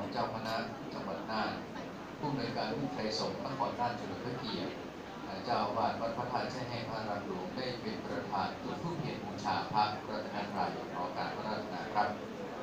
เจ้าคณะจังหวัดน่านผู้อำนวยการวิทยสงฆ์นครน่านเฉลิมพระเกียรติเจ้าอาวาสวัดพระธาตุแช่แห้งพระอารามหลวงได้เป็นประธานจุดธูปเทียนบูชาพระรัตนตรัยขอการพระราชทานครับ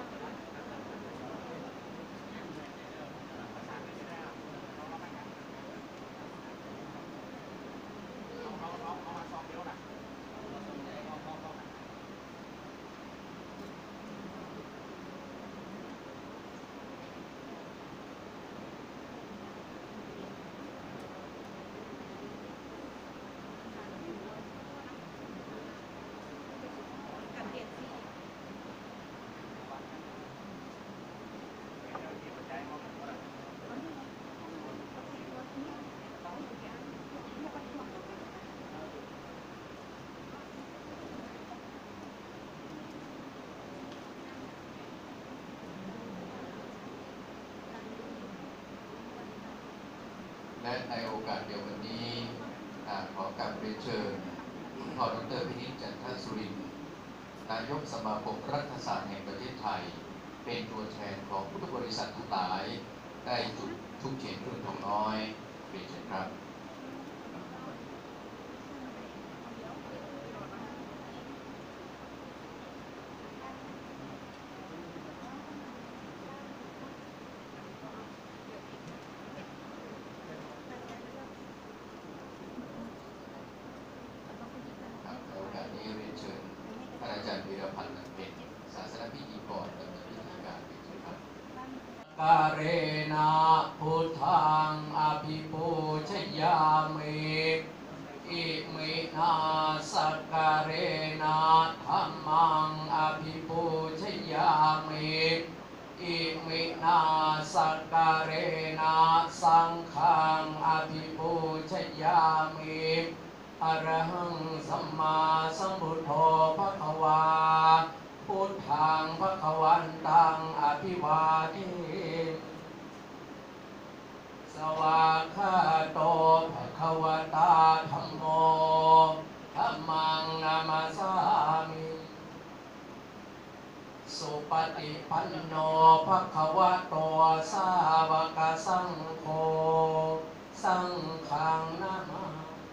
และในโอกาสเดียวกันนี้ขอกราบเรียนเชิญคุณพ่อดร.พินิจจันทสุรินทร์นายกสมาคมรัฐศาสตร์แห่งประเทศไทยเป็นตัวแทนของพุทธบริษัททั้งหลายได้จุดธูปเทียนรุ่นทองน้อยเรียนเชิญครับกาเรนะพุทธังอภิปูชยามิอิมินาสการเรนะธัมมังอภิปูชยามิอิมินาสการเรนะสังฆังอภิปูชยามิอรหังสัมมาสัมพุทโธภควาพุทธังภควันตังอภิวาเทสวากขาโตภควตาธัมโมธัมมังนามัสสามิสุปฏิปันโนภควโตสาวกสังโฆสังฆังนามา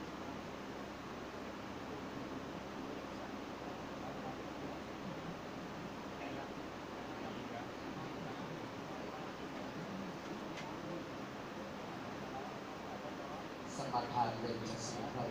สมทานเป็นศีลเรา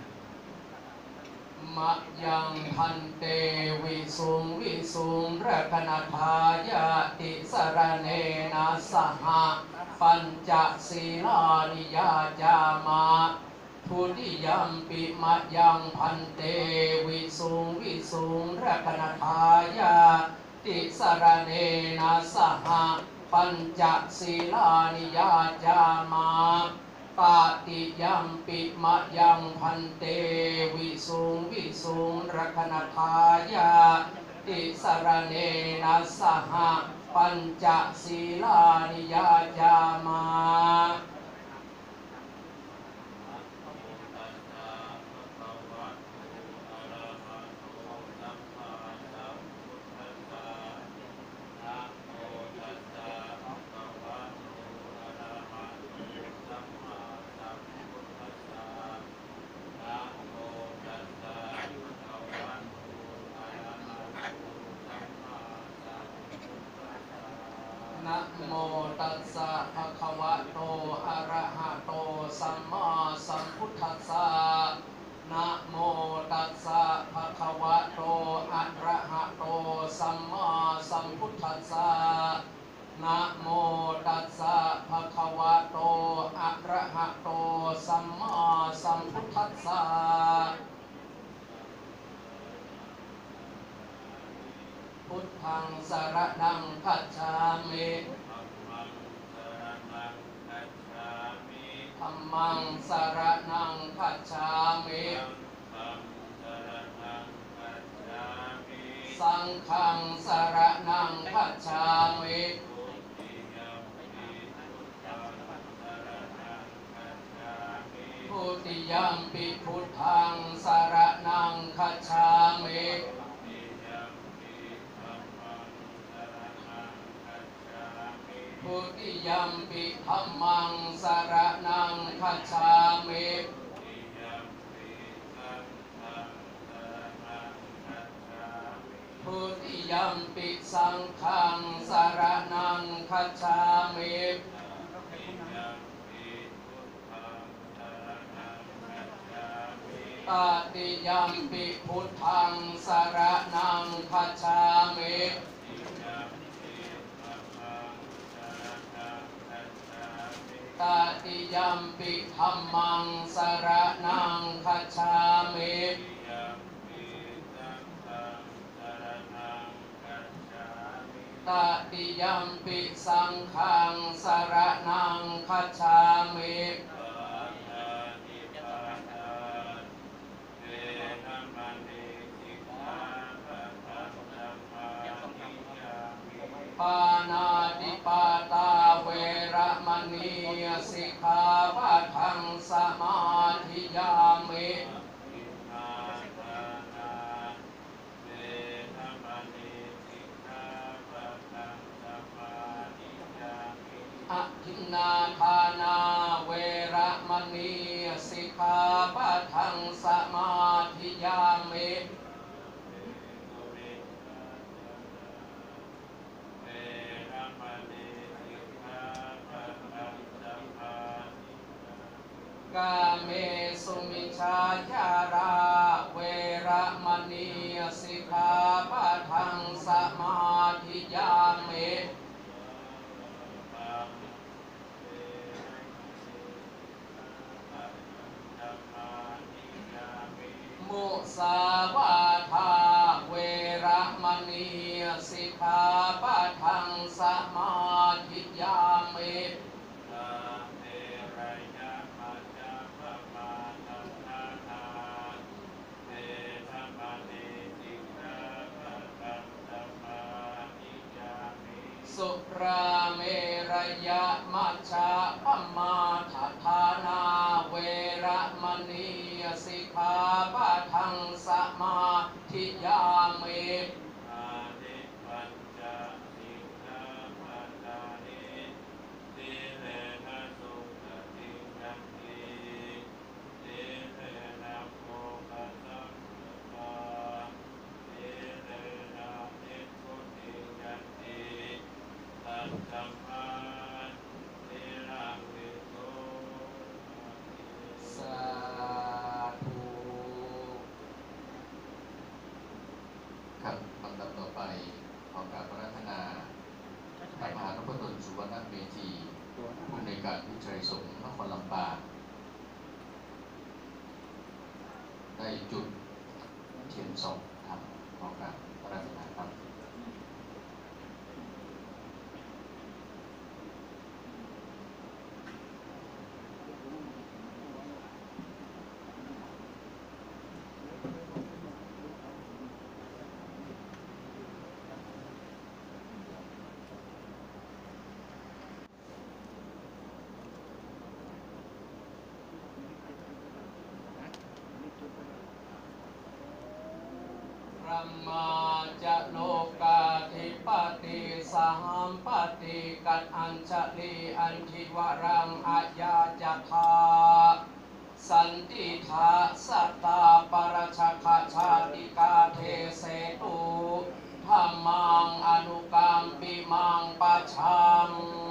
มะยังพันเตวิสุงวิสุงรักนัทายาติสรเนนะสหปัญจศีลานิยาจามาทุติยัมปิมะยังพันเตวิสุงวิสุงรักนัทายาติสรเนนะสหปัญจศีลานิยาจามาปาติยัมปิมะยังพันเตวิสุงวิสุงรักนัทายาติสรเนนะสหปัญจศีลานิยาจามานะโมตัสสะภะคะวะโตอะระหะโตสัมมาสัมพุทธัสสะนะโมตัสสะภะคะวะโตอะระหะโตสัมมาสัมพุทธัสสะนะโมตัสสะภะคะวะโตอะระหะโตสัมมาสัมพุทธัสสะพุทธังสรณังคัจฉามิธัมมังสรณังคัจฉามิสังฆังสรณังคัจฉามิทุติยัมปิพุทธังสรณังคัจฉามิตทุติยัมปิธัมมังสรณังคัจฉามิทุติยัมปิสังฆังสรณังคัจฉามิตติยัมปิพุทธังสรณังคัจฉามิตติยัมปิธัมมังสรณังคัจฉามิตติยัมปิสังฆังสรณังคัจฉามิปานาติปาตาเวระมณีสิกขาปะทังสมาธิยามิอทินนาทานาเวระมณีสิกขาปะทังสมาธิยามิกาเมสุมิชาจาราเวระมณีสิกขาปะทังสมาธิยามิมุสาวาทาเวระมณีสิกขาปะทังสมาธิยามิสุราเมรยะมัชฌะปมาทฐานาเวระมณีสิกขาปะทังสมาธิยามิสาธุครับลำดับต่อไปขอกราบอาราธนาพระมหานพดลสุวรรณเมธีผู้ในวยการวิจัยสงฆ์นครลำปางได้จุดเทียนส่องครับขอกราบอาราธนาครับรัมมาจะโลกาธิปติสหัมปติกัดอัญชลีอันทิวรังอาญาจทาสันติทาสัตตาปรชคชาติกาเทเสตุธัมมังอนุกรรมปิมังปัจฉัง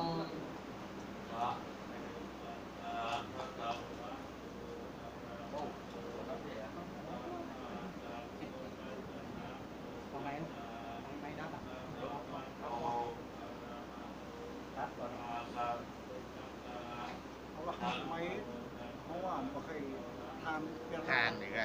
ทานหรือกัน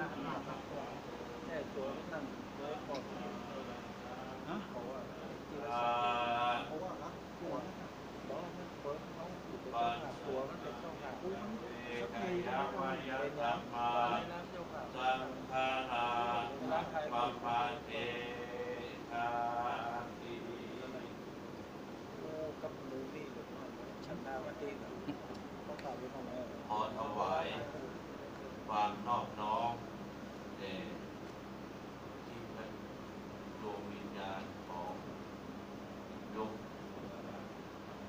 ขอถวายความนอบน้อมแด่ที่เป็นดวงวิญญาณของยก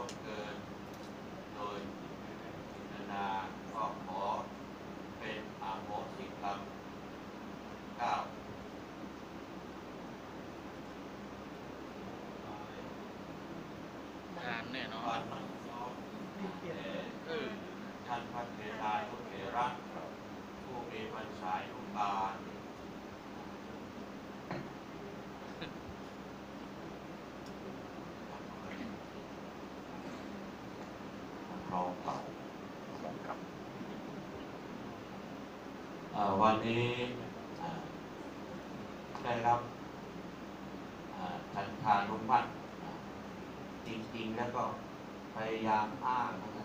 วงเกินโดยพิจารณาก็ขอเป็นอาโหสิกรรม9 ทานแน่นอวัน นท่านพระเถรานุเถระผู้มีพรรษายุการรองเก่าวันนี้ได้รับฉันทานุมัติจริงๆแล้วก็พยายามอ้างนะครับ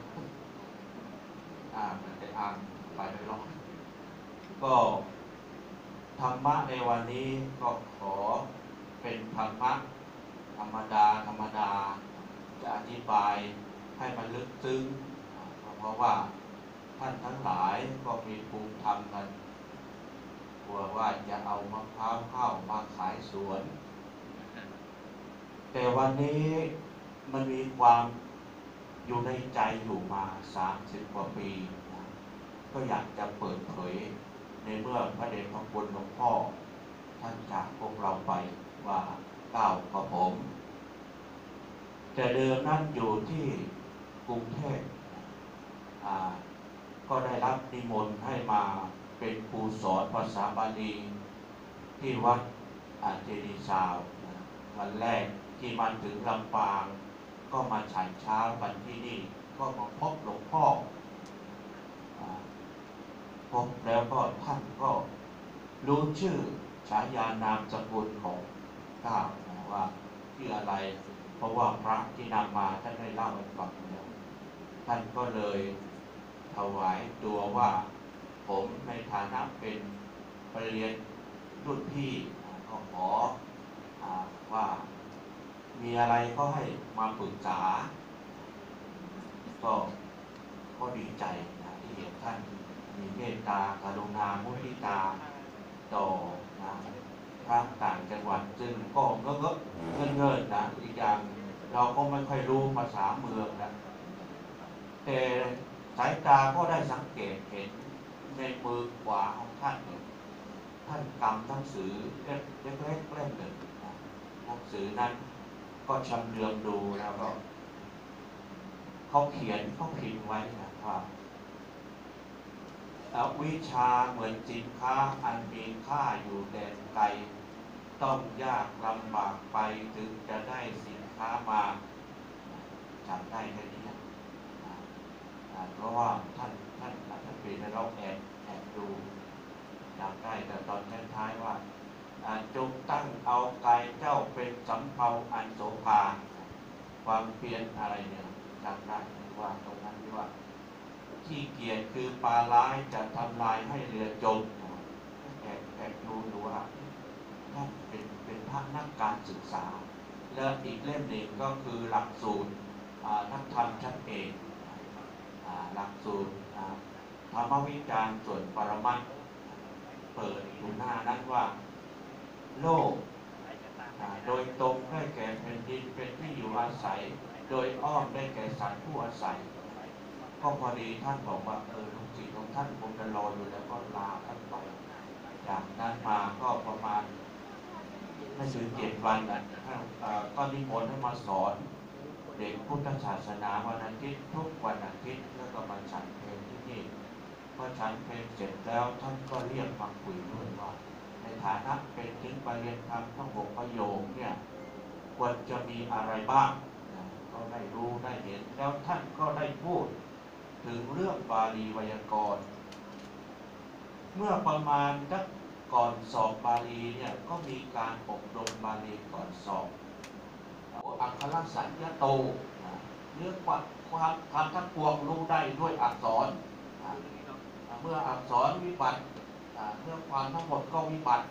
มันจะอ้างไปไม่รอดก็ธรรมะในวันนี้ก็ขอเป็นธรรมะธรรมดาจะอธิบายให้มันลึกซึ้งเพราะว่าท่านทั้งหลายก็มีภูมิธรรมกันกลัวว่าจะเอามะพร้าวข้าวมาขายสวนแต่วันนี้มันมีความอยู่ในใจอยู่มา30 กว่าปีก็อยากจะเปิดเผยในเมื่อพระเดชพระคุณหลวงพ่อท่านจากพวกเราไปว่าก้าวกระผมแต่เดิมนั่นอยู่ที่กรุงเทพก็ได้รับนิมนต์ให้มาเป็นครูสอนภาษาบาลีที่วัดเจดีย์ซาววันแรกที่มาถึงลำปางก็มาฉันเช้าวันที่นี่ก็มาพบหลวงพ่อพบแล้วก็ท่านก็รู้ชื่อฉายานามสกุลของก้าวว่าชื่ออะไรเพราะว่าพระที่นำมาท่านได้เล่าให้ฟังแล้วท่านก็เลยถวายตัวว่าผมในฐานะเป็นปริญญารุ่นพี่ก็ขอว่ามีอะไรก็ให้มาปรึกษาก็ดีใจที่เห็นท่านมีเมตตากรุณามุทิตาต่อพระต่างจังหวัดซึ่งก็เงินนะอีกอย่างเราก็ไม่ค่อยรู้ภาษาเมืองนะแต่สายตาก็ได้สังเกตเห็นในมือขวาของท่านท่านกำหนังสือเล็กๆเล่มหนึ่งหนังสือนั้นก็ชำเลืองดูแล้วก็เขาพิมพ์ไว้นะว่าวิชาเหมือนสินค้าอันมีค่าอยู่แดนไกลต้องยากลำบากไปถึงจะได้สินค้ามาจำได้แค่นี้เพราะว่าท่านเป็นนักร้องแอบดูจำได้แต่ตอนท้ายๆว่าจงตั้งเอากายเจ้าเป็นสำเภาอันโสภาความเพียรอะไรเนี่ยจำได้ว่าตรงนั้นที่ว่าขี้เกียจคือปลาร้ายจะทำลายให้เรือจมแอบดูว่าท่านเป็นพระนักการศึกษาและอีกเล่มหนึ่งก็คือหลักสูตรนักธรรมชั้นเอกหลักสูตรธรรมวิจารณ์ส่วนปรมัตถ์เปิดอยู่หน้านั้นว่าโลกโดยตรงได้แก่แผ่นดินเป็นที่อยู่อาศัยโดยอ้อมได้แก่สัตว์ผู้อาศัยก็พอดีท่านบอกว่าลูกศิษย์ของท่านคงจะรออยู่แล้วก็ลาท่านไปจากนั้นมาก็ประมาณไม่ถึง7 วันก็นิมนต์ให้มาสอนเด็กพุทธศาสนาวันอาทิตย์ทุกวันอาทิตย์แล้วก็มาฉันเพลที่นี่พอฉันเพลเสร็จแล้วท่านก็เรียกมาคุยด้วยว่าในฐานะเป็นถึงปริญญาธรรมทั้ง6 ประโยคเนี่ยควรจะมีอะไรบ้างก็ได้รู้ได้เห็นแล้วท่านก็ได้พูดถึงเรื่องบาลีไวยากรณ์เมื่อประมาณก่อนสอบบาลีเนี่ยก็มีการอบรมบาลีก่อนสอบอักขรสัญญาโตเรื่องความทำทั้งปวงรู้ได้ด้วยอักษรเมื่ออักษรวิบัติเรื่องความทั้งหมดก็วิบัติ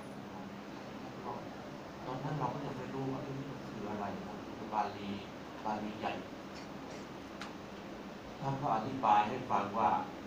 ตอนนั้นเราก็ยังไม่รู้ว่านี่คืออะไรคือบาลีใหญ่ท่านก็อธิบายให้ฟังว่า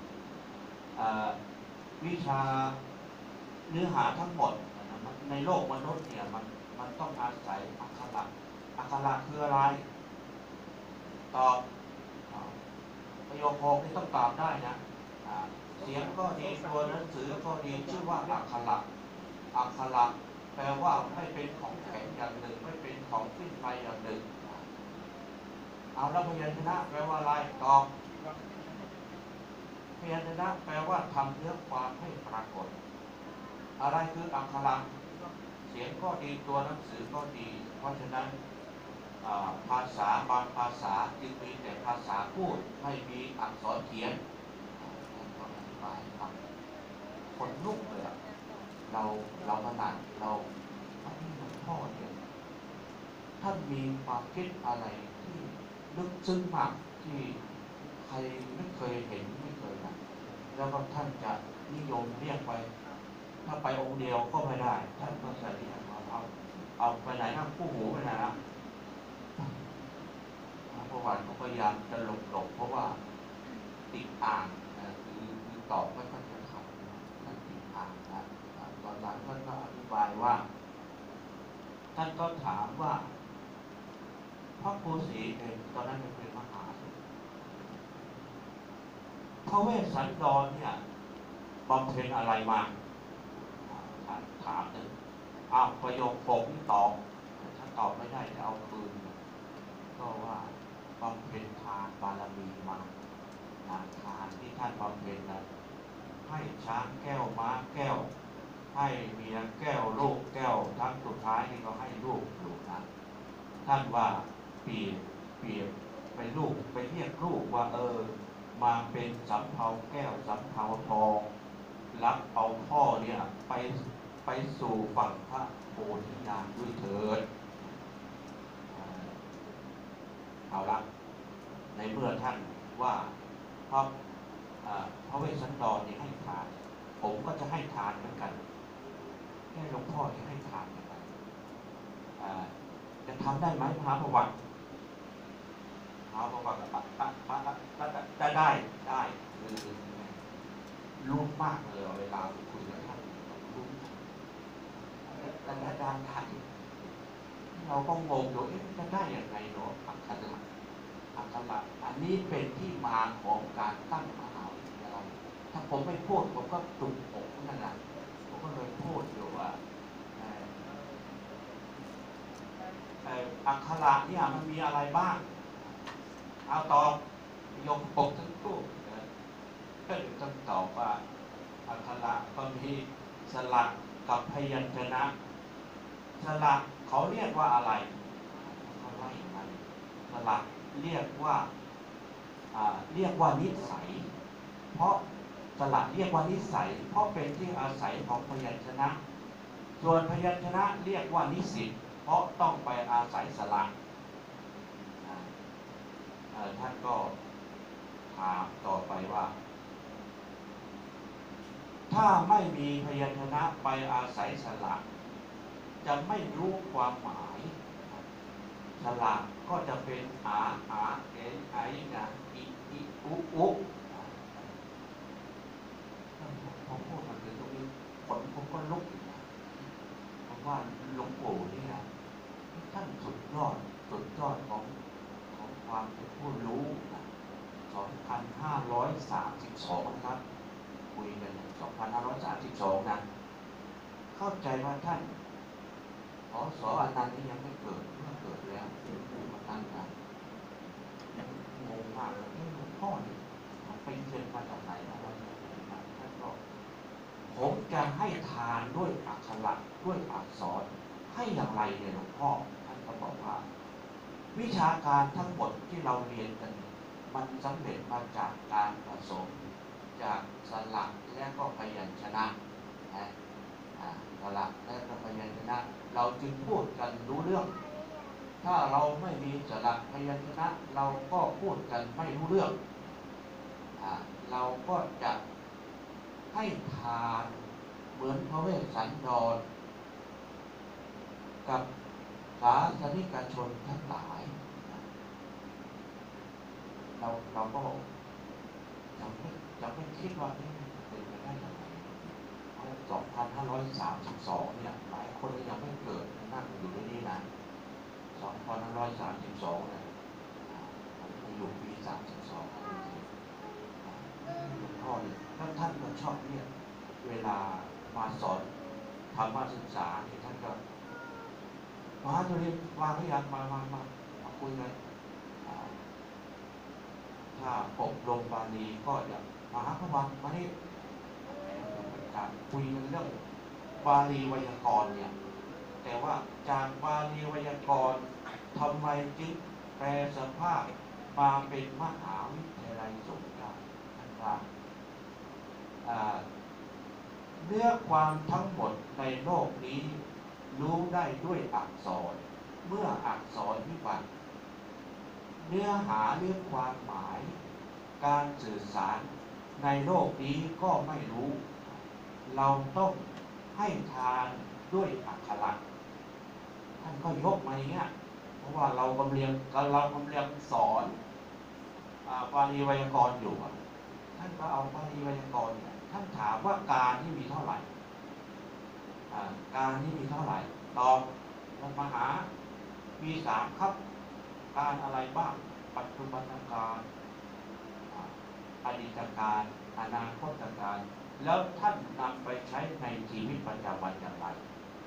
วิชาเนื้อหาทั้งหมดในโลกมนุษย์เนี่ยมันต้องอาศัยอักขระคืออะไรตอบประโยค6นี่ต้องตอบได้นะเสียงก็ดีตัวหนังสือก็ดีชื่อว่าอักขระอักขระแปลว่าไม่เป็นของแข็งอย่างหนึ่งไม่เป็นของสิ้นไปอย่างหนึ่งเอาแล้วพยัญชนะแปลว่าอะไรตอบพยัญชนะแปลว่าทำเนื้อความให้ปรากฏอะไรคืออักขระเสียงก็ดีตัวหนังสือก็ดีเพราะฉะนั้นภาษาบางภาษาจึงมีแต่ภาษาพูดไม่มีอักษรเขียนต้องอธิบายครับคนลุกเลยเราขนาดเราหลวงพ่อเนี่ยท่านมีความคิดอะไรที่ลึกซึ้งมากที่ใครไม่เคยเห็นไม่เคยนะแล้วก็ท่านจะนิยมเรียกไปถ้าไปองค์เดียวก็ไม่ได้ท่านก็จะเรียกเอาไปไหนนะคู่หูไปไหนนะประวัติก็พยายามจะหลบเพราะว่าติดอ่างคือตอบไม่ค่อยจะเข้าท่านติดอ่างนะตอนหลังท่านก็อธิบายว่าท่านก็ถามว่าพระโพสีเองตอนนั้นเป็นมหาพระเวสสันดรเนี่ยบำเพ็ญอะไรมาถามหนึ่งประโยค6นี่ตอบถ้าตอบไม่ได้จะเอาปืนก็ว่าบำเพ็ญทานบารมีมาทานที่ท่านบำเพ็ญนะให้ช้างแก้วม้าแก้วให้เมียแก้วลูกแก้วทั้งสุดท้ายนี่ก็ให้ลูกนะท่านว่าเปรียบไปลูกไปเรียกลูกว่ามาเป็นสำเภาแก้วสำเภาทองรับเอาพ่อเนี่ยไปสู่ฝั่งพระโพธิญาณด้วยเถิดเอาละในเมื่อท่านว่าพระเวสสันดรนี่ให้ทานผมก็จะให้ทานเหมือนกันแค่หลวงพ่อจะให้ทานเหมือนกันจะทำได้ไหมมหาประวัติได้คือรู้มากเลยเวลาคุยกับท่านรู้อาจารย์ทันเราก็งงอยู่จะได้อย่างไรเนาะอักขระอันนี้เป็นที่มาของการตั้งมหาวิทยาลัยถ้าผมไม่พูดผมก็จุกอกนั่นแหละผมก็เลยพูดอยู่ว่าอักขระเนี่ยมันมีอะไรบ้างเอาตอบยกปกทั้งคู่ก็ต้องตอบว่าอักขระก็มีสระกับพยัญชนะสระเขาเรียกว่าอะไรเขาไล่มาสระเรียกว่านิสัยเพราะสระเรียกว่านิสัยเพราะเป็นที่อาศัยของพยัญชนะส่วนพยัญชนะเรียกว่านิสิตเพราะต้องไปอาศัยสระท่านก็ถามต่อไปว่าถ้าไม่มีพยัญชนะไปอาศัยสระจะไม่รู้ความหมายสระก็จะเป็นเอ็นไอนะอิอุพอพูดมาถึงตรงนี้ผมก็ลุกอยู่นะเพราะว่าหลวงปู่เนี่ยท่านสุดยอดของความเป็นผู้รู้นะ2532นะครับคุยกัน2532นะเข้าใจว่าท่านสอนันต์นี่ยังไม่เกิดเมื่อเกิดแล้วหลวงปู่มาตั้งนะงงมากเลยหลวงพ่อเนี่ยไปเรียนมาจากไหนอะไรท่านก็ผมจะให้ทานด้วยอักขระด้วยอักษรให้อย่างไรเนี่ยหลวงพ่อท่านก็บอกว่าวิชาการทั้งหมดที่เราเรียนกันมันสำเร็จมาจากการผสมจากสระและก็พยัญชนะสระและก็พยัญชนะเราจึงพูดกันรู้เรื่องถ้าเราไม่มีสระพยัญชนะเราก็พูดกันไม่รู้เรื่องเราก็จะให้ทานเหมือนพระเวสสันดรกับศาสนิกชนทั้งหลายเราก็จะไม่คิดว่าเป็นไปได้ยังไง2532เนี่ยหลายคนยังไม่เกิดนั่งอยู่ที่นี่นะ2532เนี่ยพยอยู่ปี32หลวงพ่อเนี่ยแล้วท่านก็ชอบเรียกเวลามาสอนธรรมศึกษาเนี่ยท่านก็มาตัวนี้วางพยานมาคุยกันถ้าอบรมบาลีก็จะมหาพระวันมานี่การคุยกันเรื่องบาลีไวยากรณ์เนี่ยแต่ว่าจากบาลีไวยากรณ์ทำไมจึงแปลสภาพมาเป็นมหาวิทยาลัยสงฆ์ได้ท่านว่าเนื้อความทั้งหมดในโลกนี้รู้ได้ด้วยอักษรเมื่ออักษรวิบัติเนื้อหาเรื่องความหมายการสื่อสารในโลกนี้ก็ไม่รู้เราต้องให้ทานด้วยอักขระท่านก็ยกมาอย่างเงี้ยเพราะว่าเรากำลังสอนบาลีไวยากรณ์อยู่ท่านก็เอาบาลีไวยากรณ์เนี่ยท่านถามว่าการที่มีเท่าไหร่การที่มีเท่าไหร่ตอบมหามี3ครับการอะไรบ้างปัจจุบันการอดีตการอนาคตการแล้วท่านนำไปใช้ในชีวิตประจำวันอย่างไร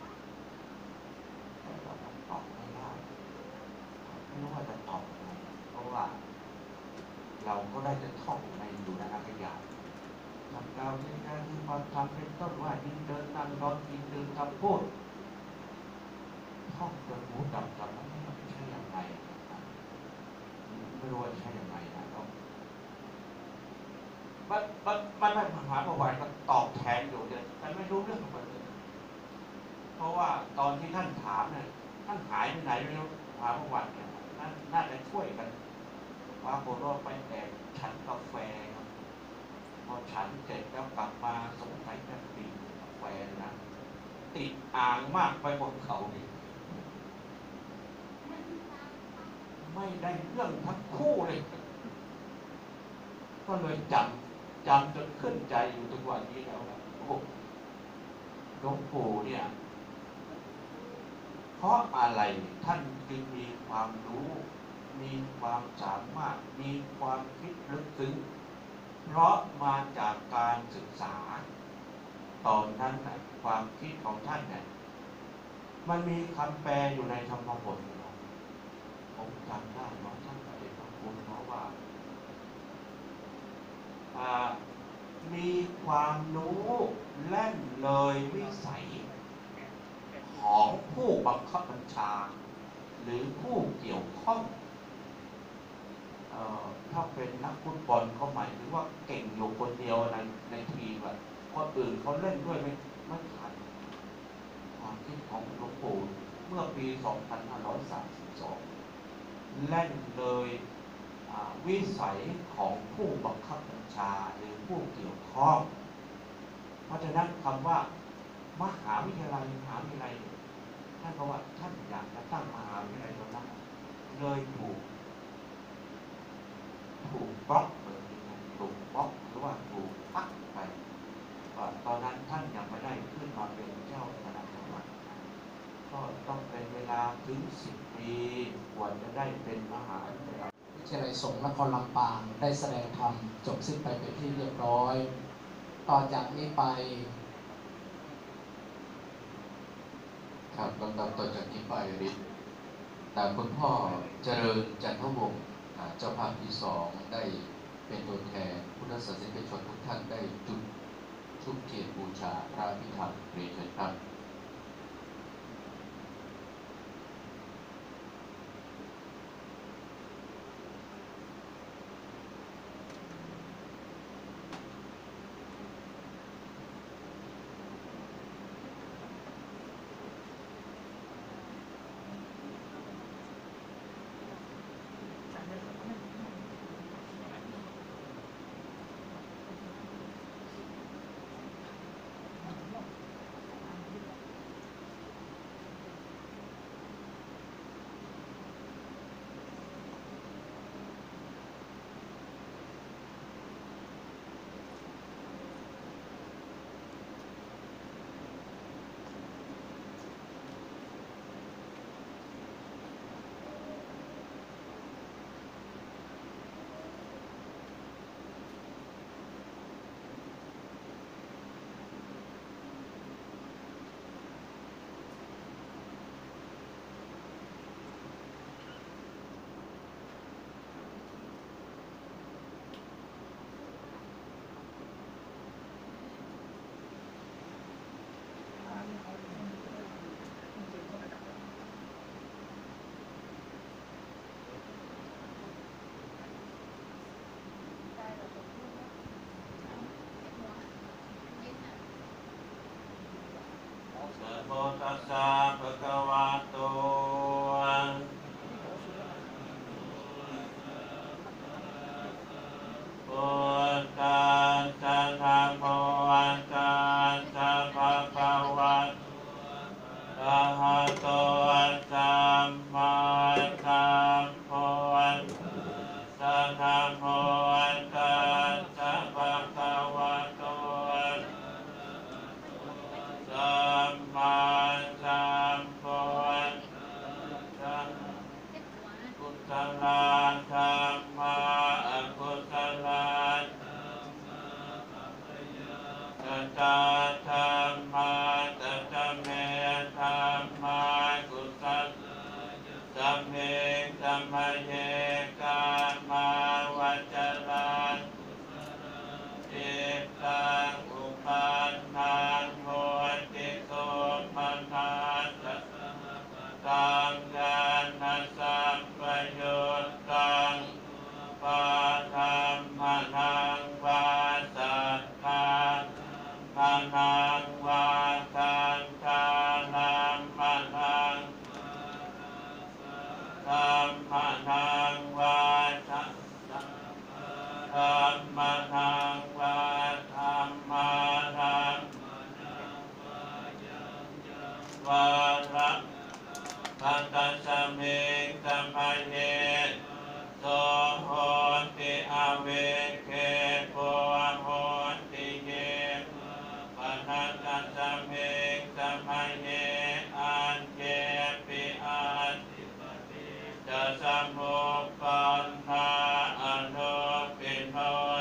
เราตอบไม่ได้ไม่รู้ว่าจะตอบยังไงเพราะว่าเราก็ได้แต่ท่องในอยู่ในนักยาทำกล่าวในการที่ความทำเป็นต้นว่าดินเดินนั่งนอนกินดื่มทำพูดท่องจนหูดับจำไม่รู้ใช่อย่างไรไม่รู้ว่าใช่อย่างไรนะต้องมันไม่มหาประวัติก็ตอบแทนอยู่เนี่ยแต่ไม่รู้เรื่องของมันเลยเพราะว่าตอนที่ท่านถามเนี่ยท่านหายไปไหนไม่รู้มหาประวัติเนี่ยน่าจะช่วยกันว่าโคโรไปแอบฉันกาแฟครับพอฉันเสร็จแล้วกลับมาสงสัยจะตีกาแฟนะติดอ่างมากไปบนเขาอีกไม่ได้เรื่องทั้งคู่เลยก็เลยจำจนขึ้นใจอยู่ทุกวันนี้แล้วนะโอ้หลวงปู่เนี่ยเพราะอะไรท่านจึงมีความรู้มีความสามารถมีความคิดลึกซึ้งเพราะมาจากการศึกษาตอนนั้นนะความคิดของท่านเนี่ยมันมีคำแปลอยู่ในธรรมบทผมจำได้ว่าท่านก็ได้ขอบคุณเพราะว่ามีความรู้แล่นเลยวิสัยของผู้บังคับบัญชาหรือผู้เกี่ยวข้องถ้าเป็นนักฟุตบอลเขาหมายถึงว่าเก่งอยู่คนเดียวในทีมแบบคนอื่นเขาเล่นด้วยไม่ทันความคิดของหลวงปู่เมื่อปี 2532 เล่นเลยวิสัยของผู้บังคับบัญชาหรือผู้เกี่ยวข้องเพราะฉะนั้นคำว่ามหาวิทยาลัยท่านบอกว่าท่านอยากจะตั้งมหาวิทยาลัยตรงนั้นเลยถูกบล็อกเลยถูกบล็อกหรือว่าถูกพักไปตอนนั้นท่านยังไม่ได้ขึ้นมาเป็นเจ้าคณะจังหวัดก็ต้องเป็นเวลาถึง10 ปีกว่าจะได้เป็นมหาวิทยาลัยวิทยาลัยสงฆ์นครลำปางได้แสดงธรรมจบสิ้นไปเป็นที่เรียบร้อยต่อจากนี้ไปครับลำดับต่อจากนี้ไปฤทธิ์คุณพ่อเจริญจันทวงศ์เจ้าภาพที่2ได้เป็นตัวแทนพุทธศาสนิกชนทุกท่านได้จุดธูปเทียนบูชาพระพิธรรมเรียนเชิญครับศลธรรมาอกุศลตัตตาธรรมาตัตตะเมธรรมากุศลสัมเมสัมมาเยกามาวจรังจิตตังอุปันนังโหติโสมนัสตังญาณสัมปยุตตังปะธัมมนังวาสัทธังมนังวาทันทานัมมนังธัมมนังวาทันธัมมนังวาธัมมานังวาระพันตัสสะเมสัมภเยโสโหติอเวเคโภโหติเยปันตัสสะเมสัมภเยอันเจปิอันจะสมุปปันนาอนุปิโน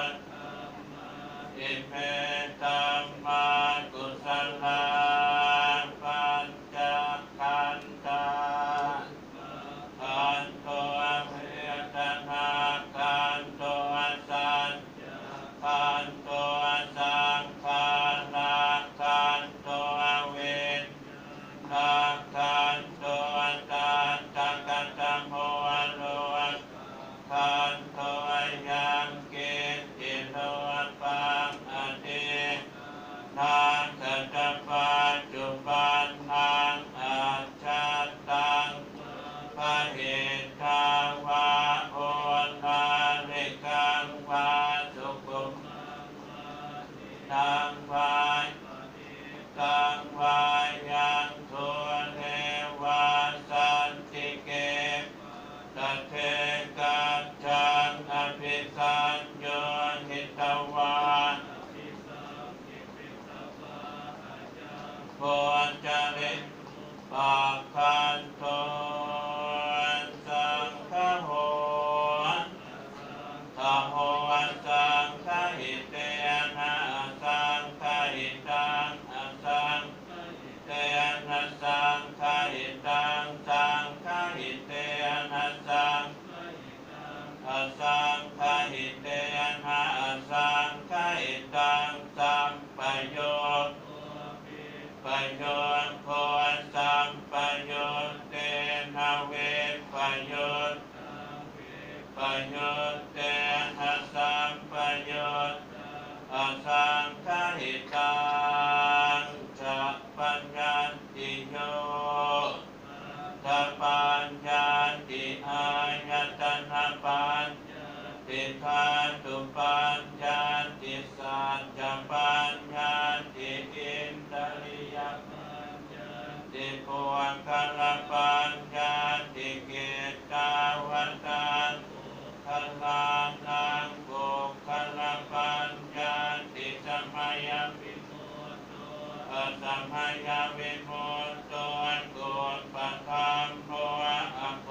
อิเมตัมมากุศลาปัญจขันธาขันโตเวทนาขันโตสัญญาขันโตสังขารขันโตเวทนาขันโตตัณฑกัตตโมโลขันโตยังกินจิโนปังอธินาสัจจปัจจุบันนังอัจฉตังพระเหตาวะโอนาริกังวาสุขุมนังวายกังวายังโทเทวาสันติเกตัทเทกัจจังอภิสัญโยหิตวาโพจาริปักขันโตสังฆโหทโหสังฆหิเตนะสังฆหิตังสังเตนะสังฆหิตังสังฆหิเตนะสังสังฆหิเตนะสังฆหิตังสัมปโยปโยนโพสัมปโยนเตนะเวปโยนปโยนเตนะสัมปโยนสังฆหิตังจะปัญญาติโยทัพปัญญาติอายตนะปัญติธาตุปัญญาติสัจจปัญญาติอินทริยปัญญาติโพคลปัญญาติเกตาวตาคลานังโกคลปัญญาติสมัยวิมุตโตสมัยวิมุตโตโกปะธัมโมอะโก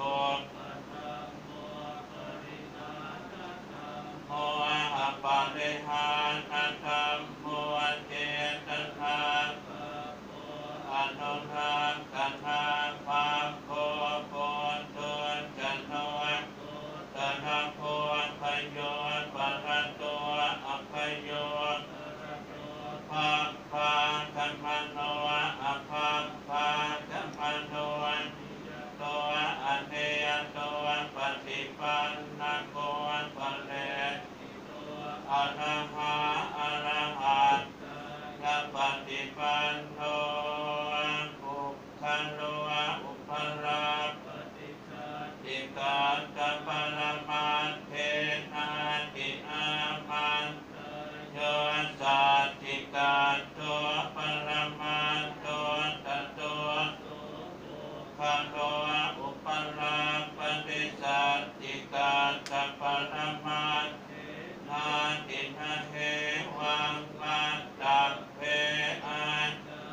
โมอะปะริหานธรรมโมเจตนาอนุรักขันธาภาโพโพตุจันโนตนะโพพโยปะระโตอภโยภาพาธัมมโนอภาพาธัมมโนโตอเนยโตปฏิปันนะโกปะเลอะระหะอะระหะสัพปฏิปันโนปุคคะโลอุปราปฏิติกาตปรมัตเทนาติอามันโยสัตติกาโตปรมัตโตตโตคะโลอุปราปฏิสัตติกาตปรมัตนาตินะเหวังมัตตะเพอัน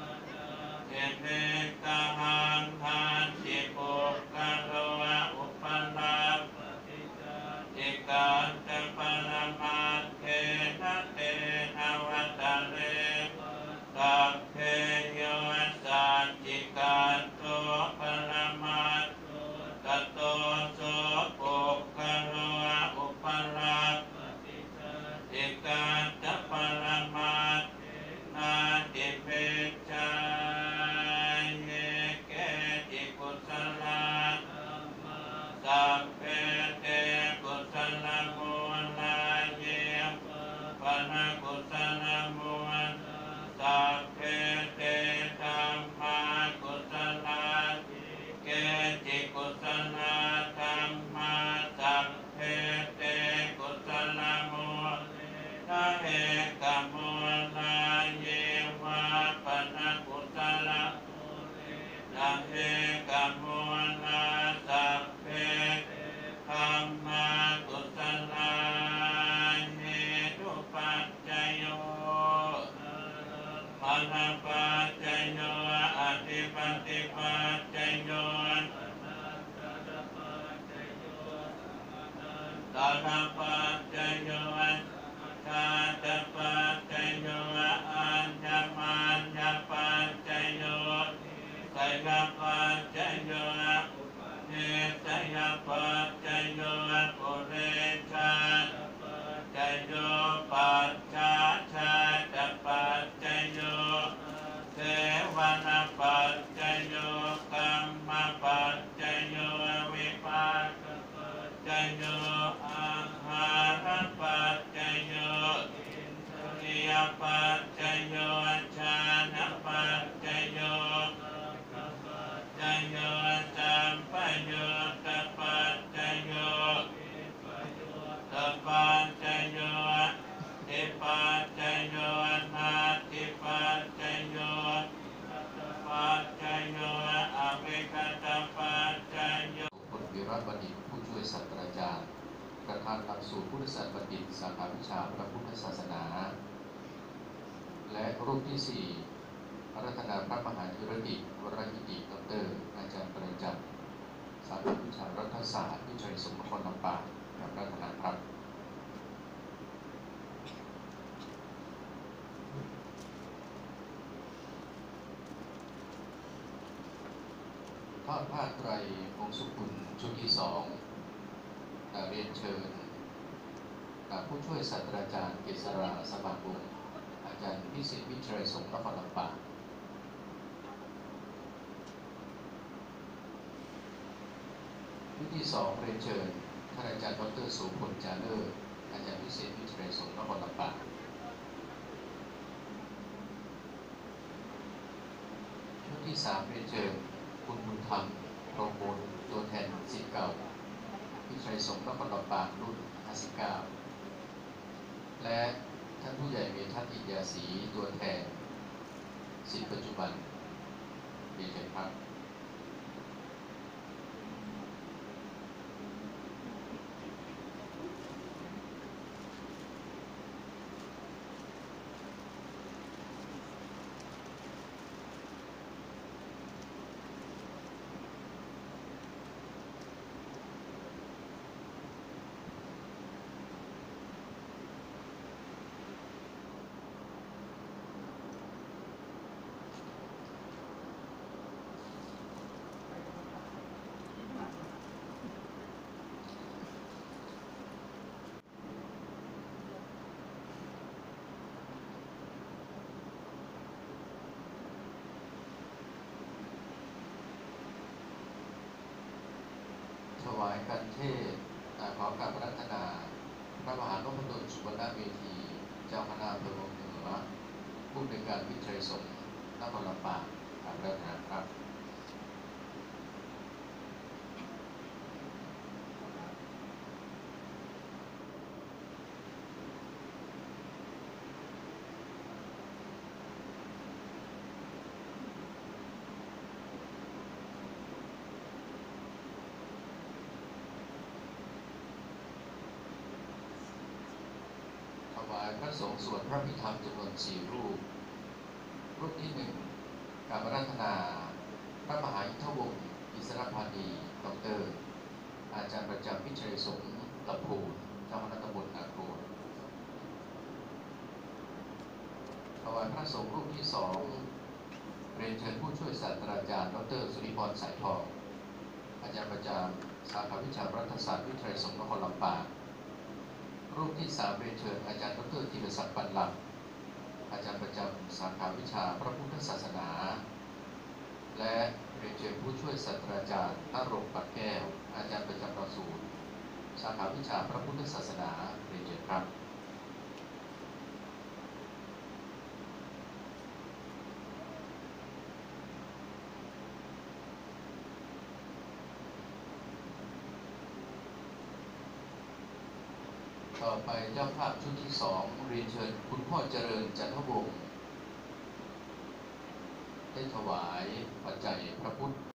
รปัจจโยชาตปัจจโยอัญญมัญญปัจจโยไสยปัจจโยเนสยปัจจโยปุเรชาปัจจโยปัจจาชาตปัจจโยเทวนาปัจจโยกัมมปัจจโยวิปัสสปัจจโยอาหารปัจจโยอิยปัจจโยชานะปัจจโยปัจจโยสัมปโยตปัจจโยตปัจจโยทิปัจจโยนาทิปัจจโยปัจจโยอวิคตปัจจโยคุณวิรัตบัณฑิตผู้ช่วยศาสตราจารย์ประธานหลักสูตรพุทธศาสตร์บัณฑิตสาขาวิชาพระพุทธศาสนา และรูปที่ 4 รัตนาพระมหาธีรดิตวรกิติดรอาจารย์ประจำสาขาวิชารัฐศาสตร์วิชัยสงฆ์นครลำปางกับรัตนาครับทอดผ้าไตรพงสุกุลชุดที่ 2เรียนเชิญผู้ช่วยศาสตราจารย์เกษราสมาคมอาจารย์พิสิทธิ์วิชัยสงฆ์นครลำปางชุดที่ 2เรียนเชิญท่านอาจารย์ดร.โสพลจาเลิศอาจารย์พิสิทธิ์วิชัยสงฆ์นครลำปางชุดที่ 3เรียนเชิญคุณบุญธรรมโปรโมทตัวแทนศิษย์เก่าวิชัยสงฆ์นครลำปางรุ่น 59 และท่านผู้ใหญ่เมธัอินยาศรีตัวแทนศิษย์ปัจจุบันเรียนเชิญครับถวายการเทศน์ขอการรัตนาพระมหานพดลสุวรรณเวทีเจ้าคณะอำเภอเมืองเหนือผู้ในวยการวิชัยสงฆ์นครลำปางกับรัตนาครับถวายพระสงฆ์สวดพระพิธรรมจำนวน 4 รูปรูปที่ 1การรัตนาพระมหาอิทธวงศ์อิสรพานีดร.อาจารย์ประจำวิชัยสงฆ์ลำพูนเจ้าคณะตำบลนาโกนถวายพระสงฆ์รูปที่ 2เรียนเชิญผู้ช่วยศาสตราจารย์ดร.สุริพรสายทองอาจารย์ประจำสาขาวิชารัฐศาสตร์วิชัยสงฆ์นครลำปางรูปที่ 3เรียนเชิญอาจารย์ดร.ธีรศักดิ์ปันหลักอาจารย์ประจำสาขาวิชาพระพุทธศาสนา และเรียนเชิญผู้ช่วยศาสตราจารย์ณรงค์ปัดแก้วอาจารย์ประจำหลักสูตรสาขาวิชาพระพุทธศาสนาเรียนเชิญครับต่อไปเจ้าภาพชุดที่ 2เรียนเชิญคุณพ่อเจริญจันทวงศ์ได้ถวายปัจจัยพระพุทธ